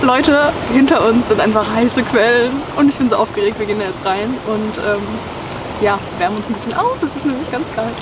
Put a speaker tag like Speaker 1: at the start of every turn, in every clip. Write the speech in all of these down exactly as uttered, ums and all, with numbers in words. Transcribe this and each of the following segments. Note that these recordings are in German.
Speaker 1: Leute, hinter uns sind einfach heiße Quellen und ich bin so aufgeregt, wir gehen da jetzt rein und ähm, ja, wärmen uns ein bisschen auf, es ist nämlich ganz kalt.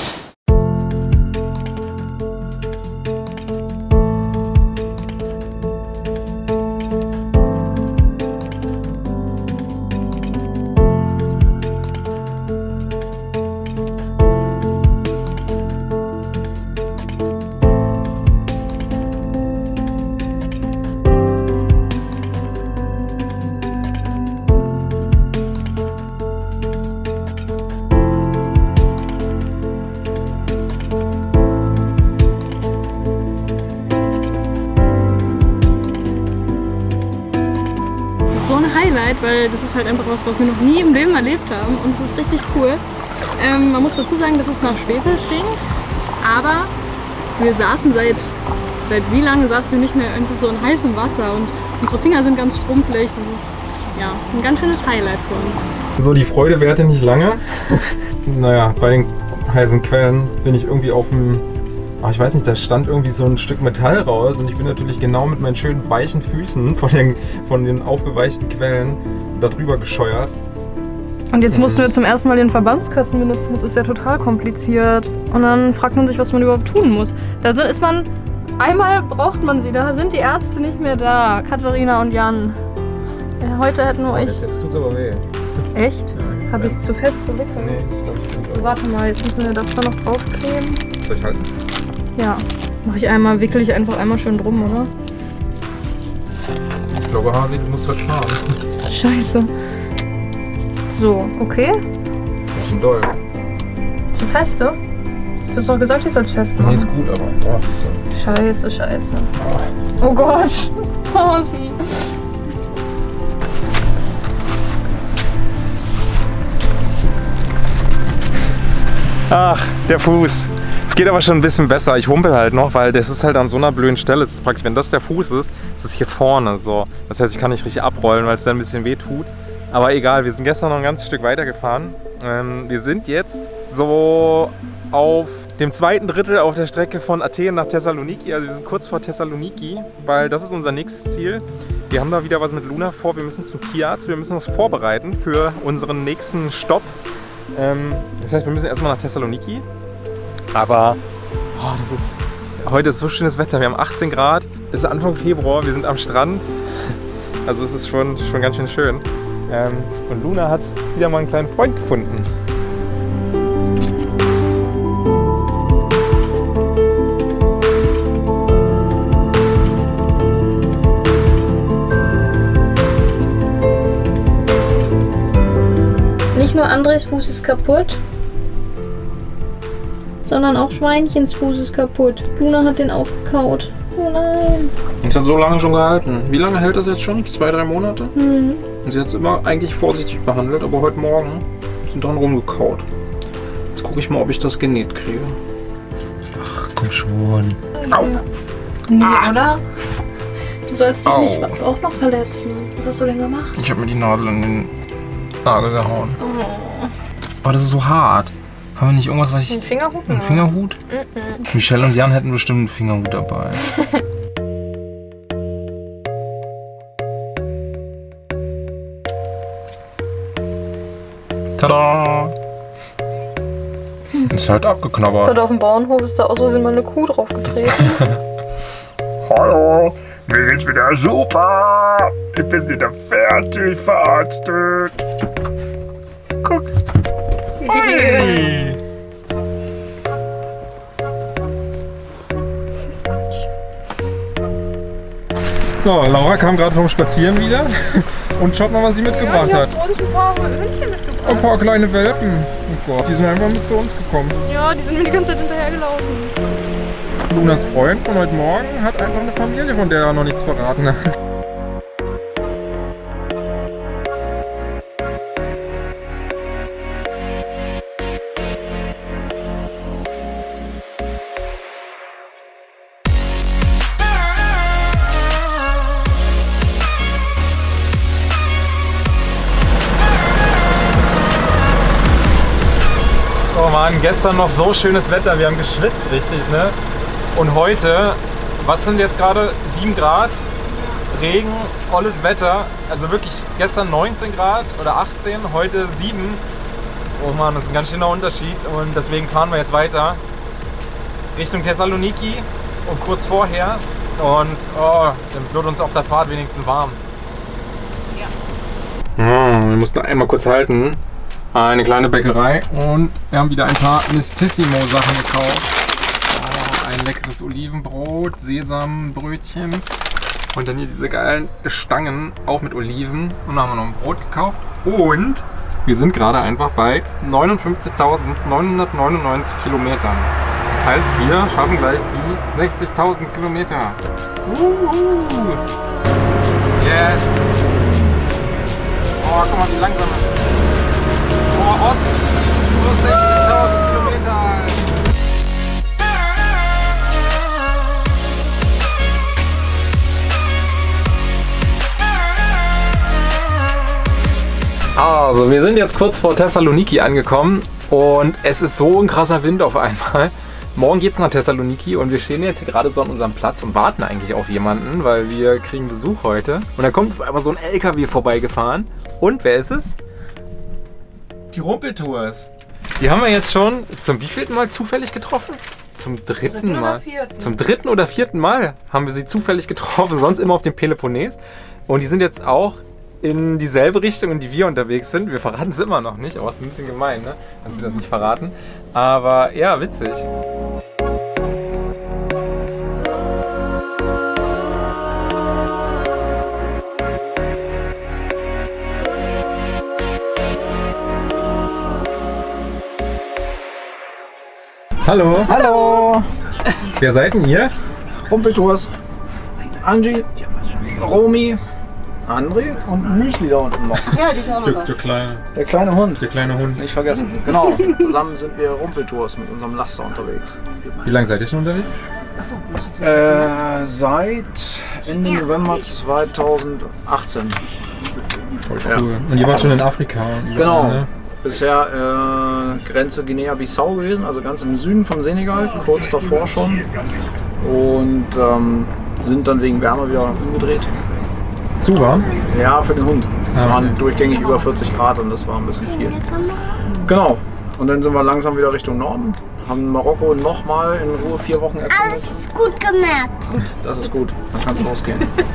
Speaker 1: So ein Highlight, weil das ist halt einfach was, was wir noch nie im Leben erlebt haben und es ist richtig cool. Ähm, man muss dazu sagen, dass es nach Schwefel stinkt, aber wir saßen seit, seit wie lange saßen wir nicht mehr einfach so in heißem Wasser und unsere Finger sind ganz schrumpelig. Das ist ja ein ganz schönes Highlight für uns.
Speaker 2: So, die Freude währte nicht lange. Naja, bei den heißen Quellen bin ich irgendwie auf dem... Ach, ich weiß nicht, da stand irgendwie so ein Stück Metall raus und ich bin natürlich genau mit meinen schönen weichen Füßen von den, von den aufgeweichten Quellen da drüber gescheuert.
Speaker 1: Und jetzt mussten wir zum ersten Mal den Verbandskasten benutzen, das ist ja total kompliziert. Und dann fragt man sich, was man überhaupt tun muss. Da ist man, einmal braucht man sie, da sind die Ärzte nicht mehr da, Katharina und Jan. Heute hätten wir euch...
Speaker 2: Jetzt, jetzt tut's aber weh.
Speaker 1: Echt?
Speaker 2: Ja,
Speaker 1: jetzt habe ich es zu fest gewickelt.
Speaker 2: Nee, das glaube ich nicht.
Speaker 1: So, warte mal, jetzt müssen wir das da noch draufkleben.
Speaker 2: Soll ich halten?
Speaker 1: Ja, mache ich einmal, wickel ich einfach einmal schön drum, oder?
Speaker 2: Ich glaube, Hasi, du musst heute fahren.
Speaker 1: Scheiße. So, okay.
Speaker 2: Das ist schon doll.
Speaker 1: Zu feste? Du hast doch gesagt, ich soll es fest machen.
Speaker 2: Nee, ist gut, aber... Oh, ist so.
Speaker 1: Scheiße, scheiße. Oh, oh Gott. Hasi.
Speaker 2: Ach, der Fuß. Es geht aber schon ein bisschen besser. Ich humpel halt noch, weil das ist halt an so einer blöden Stelle. Es ist praktisch, wenn das der Fuß ist, ist es hier vorne so. Das heißt, ich kann nicht richtig abrollen, weil es dann ein bisschen weh tut. Aber egal, wir sind gestern noch ein ganzes Stück weiter gefahren. Ähm, wir sind jetzt so auf dem zweiten Drittel auf der Strecke von Athen nach Thessaloniki. Also wir sind kurz vor Thessaloniki, weil das ist unser nächstes Ziel. Wir haben da wieder was mit Luna vor. Wir müssen zum Tierarzt. Wir müssen uns vorbereiten für unseren nächsten Stopp. Ähm, das heißt, wir müssen erstmal nach Thessaloniki. Aber oh, das ist, heute ist so schönes Wetter. Wir haben achtzehn Grad. Es ist Anfang Februar. Wir sind am Strand. Also es ist schon, schon ganz schön schön. Ähm, und Luna hat wieder mal einen kleinen Freund gefunden.
Speaker 3: Nicht nur Andres Fuß ist kaputt, sondern auch Schweinchens Fuß ist kaputt. Luna hat den aufgekaut. Oh nein.
Speaker 4: Das hat so lange schon gehalten. Wie lange hält das jetzt schon? Zwei, drei Monate?
Speaker 3: Mhm.
Speaker 4: Und sie hat es immer eigentlich vorsichtig behandelt, aber heute Morgen sind dran rumgekaut. Jetzt gucke ich mal, ob ich das genäht kriege. Ach, komm schon. Au!
Speaker 3: Nee, oder? Du sollst dich
Speaker 4: Au.
Speaker 3: nicht auch noch verletzen. Was hast du denn gemacht?
Speaker 4: Ich habe mir die Nadel in den Nagel gehauen.
Speaker 3: Oh.
Speaker 4: Oh, das ist so hart. Haben wir nicht irgendwas, was ich...
Speaker 3: Ein Fingerhut?
Speaker 4: Ein Fingerhut? Mhm. Michelle und Jan hätten bestimmt einen Fingerhut dabei. Tada! Ist halt abgeknabbert.
Speaker 3: Dort auf dem Bauernhof ist da aus Versehen mal eine Kuh drauf getreten.
Speaker 4: Hallo, mir geht's wieder super. Ich bin wieder fertig verarztet. Guck. Hey.
Speaker 2: So, Laura kam gerade vom Spazieren wieder und schaut mal, was sie mitgebracht
Speaker 1: Ja,
Speaker 2: hat.
Speaker 1: ich hab uns ein paar Hündchen mitgebracht.
Speaker 2: Ein paar kleine Welpen. Oh Gott, die sind einfach mit zu uns gekommen.
Speaker 1: Ja, die sind mir die ganze Zeit hinterhergelaufen.
Speaker 2: Lunas Freund von heute Morgen hat einfach eine Familie, von der er noch nichts verraten hat. Oh Mann, gestern noch so schönes Wetter, wir haben geschwitzt richtig, ne? Und heute, was sind jetzt gerade sieben Grad? Regen, olles Wetter. Also wirklich gestern neunzehn Grad oder achtzehn, heute sieben. Oh Mann, das ist ein ganz schöner Unterschied und deswegen fahren wir jetzt weiter Richtung Thessaloniki und kurz vorher. Und oh, dann wird uns auf der Fahrt wenigstens warm. Ja. Oh, wir mussten einmal kurz halten. Eine kleine Bäckerei und wir haben wieder ein paar Mistissimo-Sachen gekauft. Oh, ein leckeres Olivenbrot, Sesambrötchen und dann hier diese geilen Stangen, auch mit Oliven. Und dann haben wir noch ein Brot gekauft und wir sind gerade einfach bei neunundfünfzigtausendneunhundertneunundneunzig Kilometern. Das heißt, wir schaffen gleich die sechzigtausend Kilometer. Uhu. Yes! Oh, guck mal, wie langsam es ist. Oh, Ost! Plus sechzigtausend Kilometer! Also, wir sind jetzt kurz vor Thessaloniki angekommen und es ist so ein krasser Wind auf einmal. Morgen geht es nach Thessaloniki und wir stehen jetzt hier gerade so an unserem Platz und warten eigentlich auf jemanden, weil wir kriegen Besuch heute. Und da kommt auf einmal so ein L K W vorbeigefahren. Und wer ist es? Die Rumpeltours. Die haben wir jetzt schon zum wievielten Mal zufällig getroffen? Zum dritten, dritten Mal. Zum dritten oder vierten Mal haben wir sie zufällig getroffen, sonst immer auf dem Peloponnes. Und die sind jetzt auch in dieselbe Richtung, in die wir unterwegs sind. Wir verraten es immer noch nicht, aber es ist ein bisschen gemein, ne? Dass wir das nicht verraten. Aber ja, witzig. Hallo.
Speaker 4: Hallo.
Speaker 2: Wer seid denn ihr?
Speaker 4: Rumpeltours. Angie, Romy, André und Müsli da unten noch.
Speaker 1: Ja, die kann
Speaker 2: Der, der, kleine,
Speaker 4: Der kleine Hund.
Speaker 2: der kleine Hund.
Speaker 4: Nicht vergessen. Genau. Zusammen sind wir Rumpeltours mit unserem Laster unterwegs.
Speaker 2: Wie lange seid ihr schon unterwegs?
Speaker 4: Äh, seit Ende November zweitausendachtzehn.
Speaker 2: Voll cool. Und ihr wart schon in Afrika. Und
Speaker 4: Genau.
Speaker 2: ne?
Speaker 4: Bisher äh, Grenze Guinea-Bissau gewesen, also ganz im Süden von Senegal, kurz davor schon. Und ähm, sind dann wegen Wärme wieder umgedreht.
Speaker 2: Zu warm?
Speaker 4: Ja, für den Hund. Es
Speaker 2: Ah,
Speaker 4: waren
Speaker 2: okay.
Speaker 4: durchgängig über vierzig Grad und das war ein bisschen viel. Genau. Und dann sind wir langsam wieder Richtung Norden. Haben Marokko nochmal in Ruhe vier Wochen erkundet.
Speaker 5: Alles gut gemerkt.
Speaker 4: Das ist gut, dann kann es losgehen.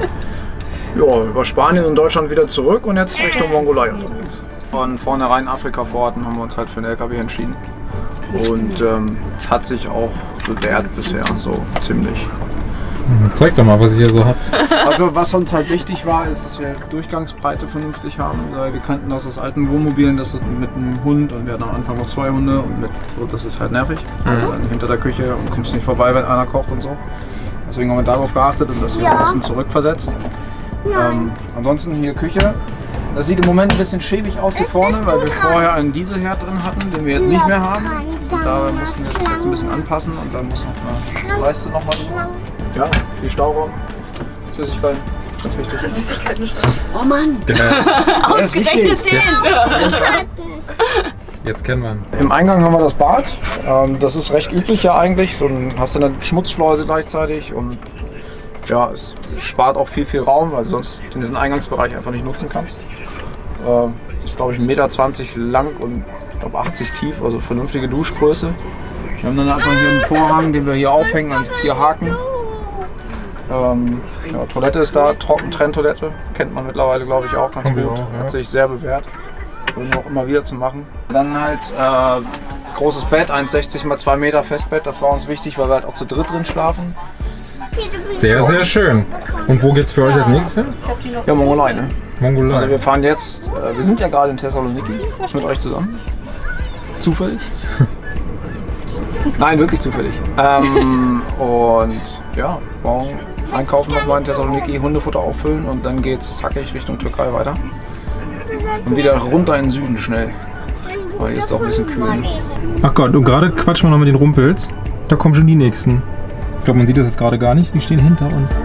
Speaker 4: Ja, über Spanien und Deutschland wieder zurück und jetzt Richtung Mongolei unterwegs. Von vornherein Afrika-Vororten haben wir uns halt für den L K W entschieden. Und ähm, es hat sich auch bewährt bisher, so ziemlich.
Speaker 2: Zeig doch mal, was ihr hier so habt.
Speaker 4: Also was uns halt wichtig war, ist, dass wir Durchgangsbreite vernünftig haben. Wir kannten das aus alten Wohnmobilen, das mit einem Hund und wir hatten am Anfang noch zwei Hunde und mit, so, das ist halt nervig. Also dann hinter der Küche und kommst nicht vorbei, wenn einer kocht und so. Deswegen haben wir darauf geachtet und das wieder ein bisschen zurückversetzt. Ähm, ansonsten hier Küche. Das sieht im Moment ein bisschen schäbig aus hier vorne, weil wir vorher einen Dieselherd drin hatten, den wir jetzt nicht mehr haben. Und da mussten wir das jetzt ein bisschen anpassen und da muss noch eine Leiste noch mal drüber. Ja, viel Stauraum, Süßigkeiten, ganz wichtig.
Speaker 1: Süßigkeiten. Oh Mann!
Speaker 2: Der,
Speaker 1: Ausgerechnet den!
Speaker 2: jetzt kennen wir ihn.
Speaker 4: Im Eingang haben wir das Bad. Ähm, das ist recht üblich ja eigentlich. So ein, hast du eine Schmutzschleuse gleichzeitig und ja, es spart auch viel, viel Raum, weil du sonst in diesen Eingangsbereich einfach nicht nutzen kannst. Ähm, ist glaube ich ein Meter zwanzig lang und ich glaube achtzig tief, also vernünftige Duschgröße. Wir haben dann einfach hier einen Vorhang, den wir hier aufhängen an vier Haken. Ähm, ja, Toilette ist da, Trockentrenntoilette, kennt man mittlerweile glaube ich auch ganz
Speaker 2: Haben wir
Speaker 4: gut,
Speaker 2: auch, ja.
Speaker 4: hat sich sehr bewährt, würden wir auch immer wieder zu machen. Dann halt äh, großes Bett, eins sechzig mal zwei Meter Festbett, das war uns wichtig, weil wir halt auch zu dritt drin schlafen.
Speaker 2: Sehr, sehr schön. Und wo geht's für euch als nächstes hin?
Speaker 4: Ja, Mongolei, ne?
Speaker 2: Mongolei.
Speaker 4: Also wir fahren jetzt, äh, wir sind ja gerade in Thessaloniki mit euch zusammen. Zufällig? Nein, wirklich zufällig. Ähm, und ja, morgen einkaufen nochmal in Thessaloniki, Hundefutter auffüllen und dann geht's zackig Richtung Türkei weiter. Und wieder runter in den Süden schnell. Weil hier ist doch ein bisschen kühl. Ne?
Speaker 2: Ach Gott, und gerade quatschen wir noch mit den Rumpels. Da kommen schon die nächsten. Ich glaube, man sieht das jetzt gerade gar nicht. Die stehen hinter uns.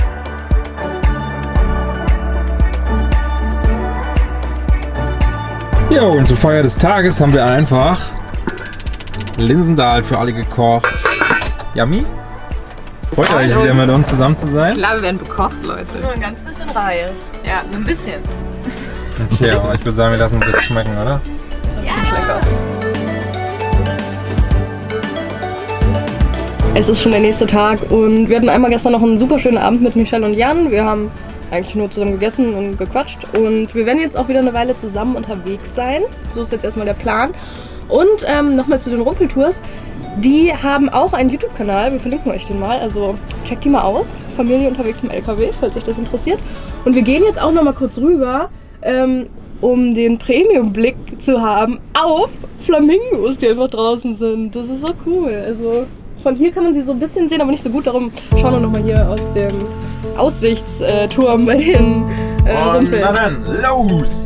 Speaker 2: Ja, und zur Feier des Tages haben wir einfach Linsendahl für alle gekocht. Yummy? Freut ihr euch wieder mit uns zusammen zu sein?
Speaker 6: Klar, wir werden bekocht, Leute.
Speaker 1: Nur ein ganz bisschen Reis.
Speaker 6: Ja, nur ein bisschen.
Speaker 2: Okay, aber ich würde sagen, wir lassen uns jetzt schmecken, oder?
Speaker 1: Ja. Lecker. Es ist schon der nächste Tag und wir hatten einmal gestern noch einen super schönen Abend mit Michelle und Jan. Wir haben eigentlich nur zusammen gegessen und gequatscht und wir werden jetzt auch wieder eine Weile zusammen unterwegs sein. So ist jetzt erstmal der Plan. Und ähm, nochmal zu den Rumpeltours. Die haben auch einen YouTube-Kanal, wir verlinken euch den mal, also checkt die mal aus. Familie unterwegs im L K W, falls euch das interessiert. Und wir gehen jetzt auch noch mal kurz rüber, ähm, um den Premium-Blick zu haben auf Flamingos, die einfach draußen sind. Das ist so cool. Also von hier kann man sie so ein bisschen sehen, aber nicht so gut. Darum schauen wir noch mal hier aus dem Aussichtsturm bei den äh, Rumpels.
Speaker 2: Na dann, los!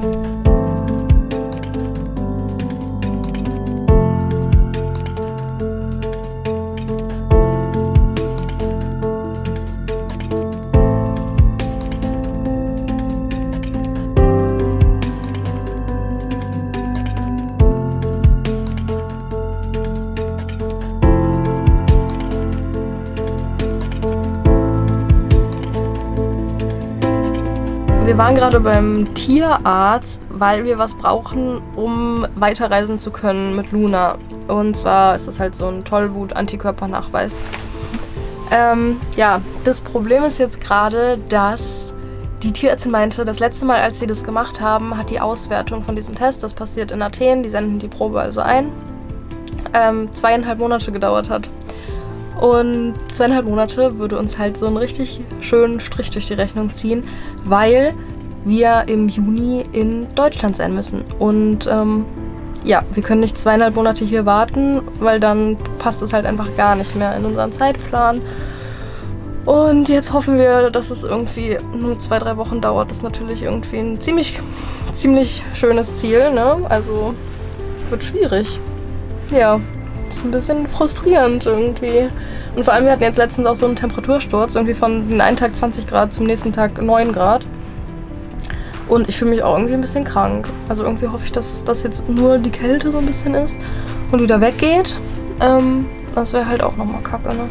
Speaker 1: Wir waren gerade beim Tierarzt, weil wir was brauchen, um weiterreisen zu können mit Luna. Und zwar ist das halt so ein Tollwut-Antikörpernachweis. Ähm, ja, das Problem ist jetzt gerade, dass die Tierärztin meinte, das letzte Mal, als sie das gemacht haben, hat die Auswertung von diesem Test, das passiert in Athen, die senden die Probe also ein, ähm, zweieinhalb Monate gedauert hat. Und zweieinhalb Monate würde uns halt so einen richtig schönen Strich durch die Rechnung ziehen, weil wir im Juni in Deutschland sein müssen. Und ähm, ja, wir können nicht zweieinhalb Monate hier warten, weil dann passt es halt einfach gar nicht mehr in unseren Zeitplan. Und jetzt hoffen wir, dass es irgendwie nur zwei, drei Wochen dauert. Das ist natürlich irgendwie ein ziemlich, ziemlich schönes Ziel, ne? Also wird schwierig. Ja. Ist ein bisschen frustrierend irgendwie. Und vor allem, wir hatten jetzt letztens auch so einen Temperatursturz, irgendwie von den einen Tag zwanzig Grad zum nächsten Tag neun Grad. Und ich fühle mich auch irgendwie ein bisschen krank. Also irgendwie hoffe ich, dass das jetzt nur die Kälte so ein bisschen ist und wieder weggeht. Ähm, das wäre halt auch nochmal kacke, ne?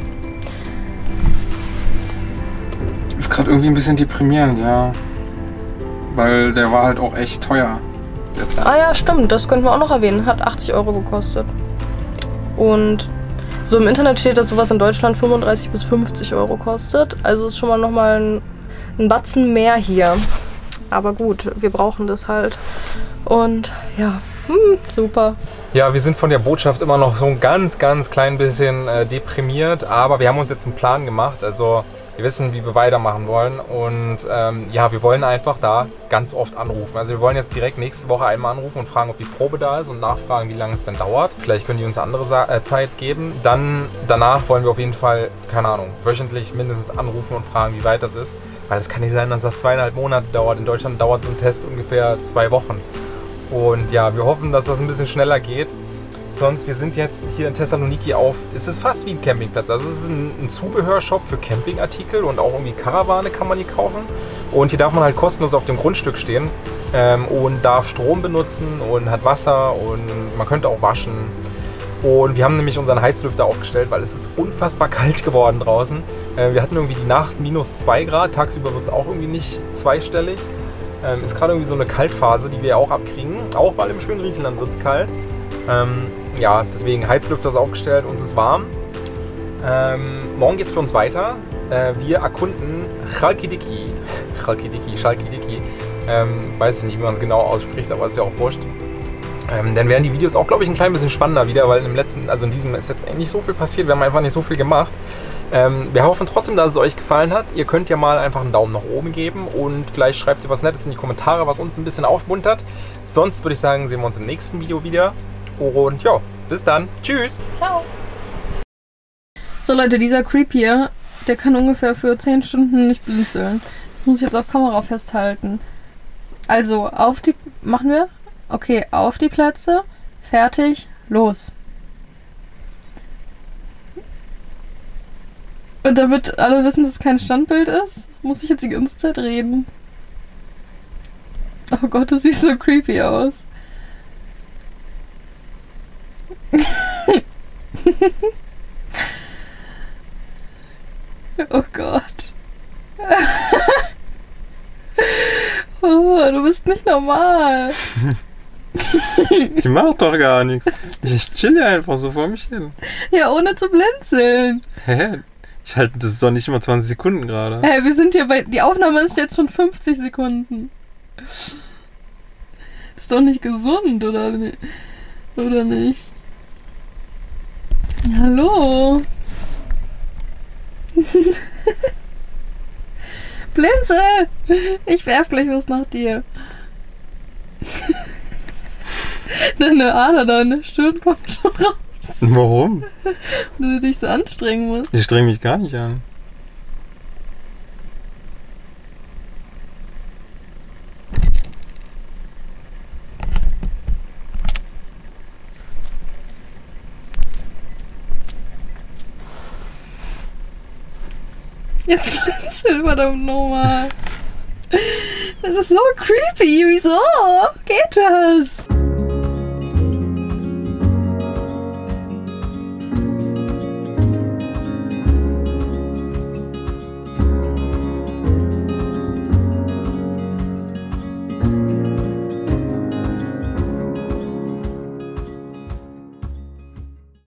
Speaker 4: Ist gerade irgendwie ein bisschen deprimierend, ja. Weil der war halt auch echt teuer. Der Test.
Speaker 1: Ah ja, stimmt, das könnten wir auch noch erwähnen. Hat achtzig Euro gekostet. Und so im Internet steht, dass sowas in Deutschland fünfunddreißig bis fünfzig Euro kostet. Also ist schon mal nochmal ein, ein Batzen mehr hier. Aber gut, wir brauchen das halt. Und ja, hm, super.
Speaker 2: Ja, wir sind von der Botschaft immer noch so ein ganz, ganz klein bisschen äh, deprimiert. Aber wir haben uns jetzt einen Plan gemacht. Also wir wissen, wie wir weitermachen wollen. Und ähm, ja, wir wollen einfach da ganz oft anrufen. Also wir wollen jetzt direkt nächste Woche einmal anrufen und fragen, ob die Probe da ist und nachfragen, wie lange es denn dauert. Vielleicht können die uns eine andere Sa äh, Zeit geben. Dann danach wollen wir auf jeden Fall, keine Ahnung, wöchentlich mindestens anrufen und fragen, wie weit das ist. Weil es kann nicht sein, dass das zweieinhalb Monate dauert. In Deutschland dauert so ein Test ungefähr zwei Wochen. Und ja, wir hoffen, dass das ein bisschen schneller geht. Sonst, wir sind jetzt hier in Thessaloniki auf, es ist fast wie ein Campingplatz. Also es ist ein, ein Zubehörshop für Campingartikel und auch irgendwie Karawane kann man hier kaufen. Und hier darf man halt kostenlos auf dem Grundstück stehen ähm, und darf Strom benutzen und hat Wasser und man könnte auch waschen. Und wir haben nämlich unseren Heizlüfter aufgestellt, weil es ist unfassbar kalt geworden draußen. Äh, wir hatten irgendwie die Nacht minus zwei Grad, tagsüber wird es auch irgendwie nicht zweistellig. Ähm, ist gerade irgendwie so eine Kaltphase, die wir auch abkriegen. Auch mal im schönen Griechenland wird es kalt. Ähm, ja, deswegen Heizlüfter ist aufgestellt, uns ist warm. Ähm, morgen geht es für uns weiter. Äh, wir erkunden Chalkidiki. Chalkidiki, Chalkidiki. Ähm, weiß ich nicht, wie man es genau ausspricht, aber ist ja auch wurscht. Ähm, dann werden die Videos auch, glaube ich, ein klein bisschen spannender wieder, weil im letzten, also in diesem ist jetzt nicht so viel passiert, wir haben einfach nicht so viel gemacht. Ähm, wir hoffen trotzdem, dass es euch gefallen hat. Ihr könnt ja mal einfach einen Daumen nach oben geben und vielleicht schreibt ihr was Nettes in die Kommentare, was uns ein bisschen aufmuntert. Sonst würde ich sagen, sehen wir uns im nächsten Video wieder. Und ja, bis dann. Tschüss.
Speaker 1: Ciao. So Leute, dieser Creep hier, der kann ungefähr für zehn Stunden nicht blinzeln. Das muss ich jetzt auf Kamera festhalten. Also, auf die... Machen wir? Okay, auf die Plätze. Fertig. Los. Und damit alle wissen, dass es kein Standbild ist, muss ich jetzt die ganze Zeit reden. Oh Gott, du siehst so creepy aus. Oh Gott. Oh, du bist nicht normal.
Speaker 2: Ich mach doch gar nichts. Ich chill ja einfach so vor mich hin.
Speaker 1: Ja, ohne zu blinzeln.
Speaker 2: Hä? Ich halte das doch nicht immer zwanzig Sekunden gerade.
Speaker 1: Hä, wir sind hier bei... Die Aufnahme ist jetzt schon fünfzig Sekunden. Das ist doch nicht gesund, oder nicht? Oder nicht? Hallo? Blinzel! Ich werf gleich was nach dir. Deine Ader da in der Stirn kommt schon raus.
Speaker 2: Warum?
Speaker 1: Weil du dich so anstrengen musst.
Speaker 2: Ich streng mich gar nicht an.
Speaker 1: Jetzt blinzel, verdammt nochmal. Das ist so creepy. Wieso geht das?